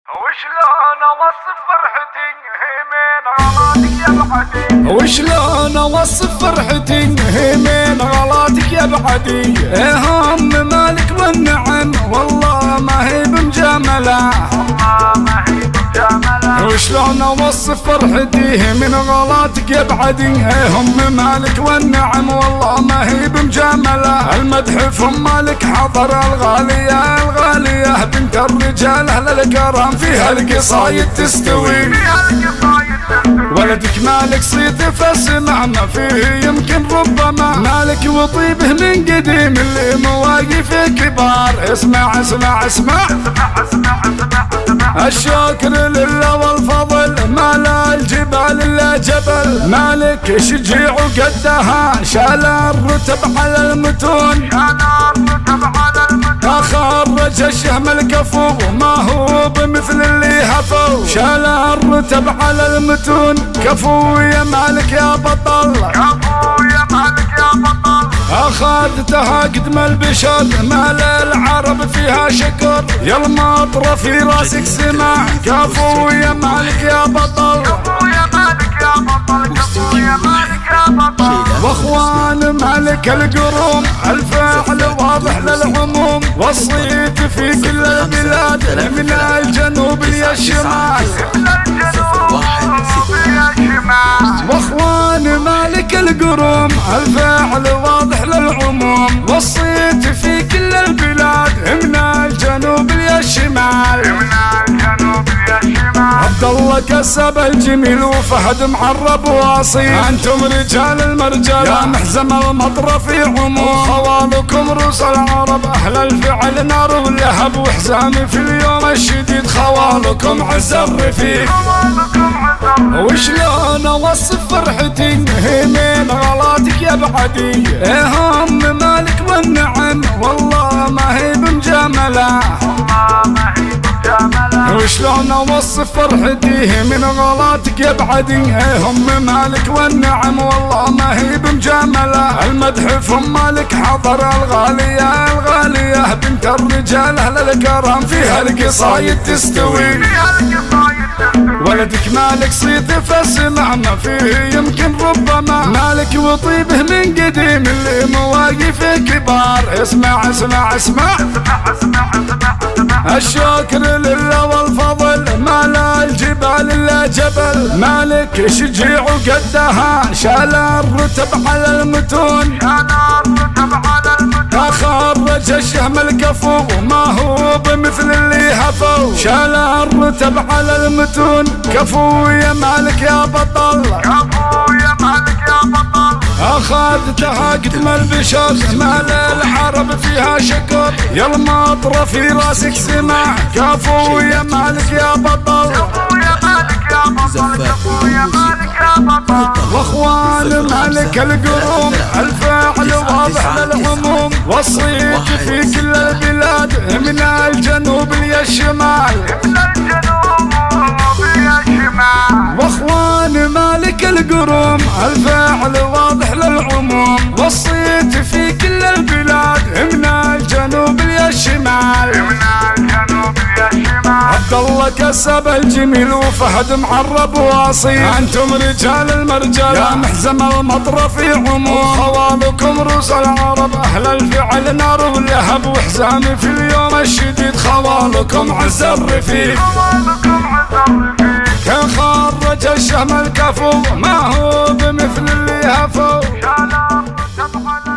وشلون اوصف فرحتي من غلاتك يا بعدي هم مالك والنعم والله ما هي بمجامله وشلون اوصف فرحتي من غلاتك يا بعدي هم مالك والنعم والله ما هي بمجامله المدح فم مالك حضر الغاليه الغاليه بنت الرجال اهل الكرم فيها القصايد تستوي ولدك مالك صيت فاسمع ما فيه يمكن ربما مالك وطيبه من قديم اللي مواقفه كبار اسمع اسمع اسمع الشكر لله والفضل ما لا الجبال الا جبل مالك شجيع وقدها شال الرتب على المتون خرج الشهم الكفو ما هو بمثل اللي هفو شال الرتب على المتون كفو يا مالك يا بطل كفو يا مالك يا بطل اخذتها قدم البشر مال العرب فيها شكر يا المطر في راسك سمع كفو يا مالك يا بطل كفو يا مالك يا بطل كفو يا مالك يا بطل واخوان مالك القروم الفعل واضح للعموم وصيت في كل البلاد من الجنوب للشمال واخوان مالك القروم الفعل واضح للعموم وصيت في كل البلاد من الجنوب للشمال عبد الله كسب الجميل وفهد معرب واصيل انتم رجال المرجال يا محزم المطر في عموم خوالكم روس العرب اهل الفعل نار ولهب وحزامي في اليوم الشديد خوالكم عز الرفيق وشلون اوصف فرحتي من غلاتك يا بعدي هم مالك والنعم والله ما هي بمجامله وشلون اوصف فرحتي من غلاتك يا بعدي هم مالك والنعم والله ما هي بمجامله المدح فم مالك حضر الغاليه الغاليه بنت الرجال اهل الكرم فيها القصايد تستوي ولدك مالك صيت فاسمع ما فيه يمكن ربما مالك وطيبه من قديم اللي مواقفه كبار اسمع اسمع اسمع الشكر لله والفضل ما لا الجبال الا جبل مالك شجيع وقدها شال الرتب على المتون خرج الشهم الكفو ما هو بمثل اللي هفو شال الرتب على المتون كفو يا مالك يا بطل كفو يا مالك يا بطل اخذتها قدم البشر مال العرب فيها شكر يا المطر في راسك سمع كفو يا مالك يا بطل كفو يا مالك يا بطل كفو يا مالك يا بطل واخوان مالك القروم الفعل واضح للعموم وصيت في كل البلاد من الجنوب للشمال واخوان مالك القروم الفعل واضح للعموم وصيت في كل البلاد من الجنوب للشمال عبد الله كسب الجميل وفهد معرب واصيل انتم رجال المرجال يا محزم المطر في عموم خوالكم روس العرب اهل الفعل نار ولهب وحزامي في اليوم الشديد خوالكم عز الرفيق كان خرج الشهم الكفو ما هو بمثل اللي هفو